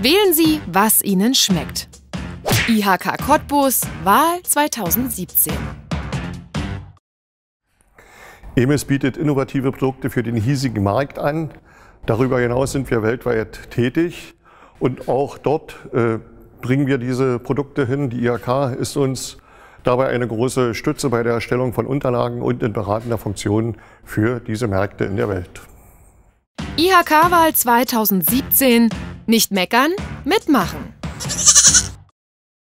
Wählen Sie, was Ihnen schmeckt. IHK Cottbus, Wahl 2017. EMIS bietet innovative Produkte für den hiesigen Markt an. Darüber hinaus sind wir weltweit tätig und auch dort bringen wir diese Produkte hin. Die IHK ist uns dabei eine große Stütze bei der Erstellung von Unterlagen und in beratender Funktion für diese Märkte in der Welt. IHK-Wahl 2017. Nicht meckern, mitmachen.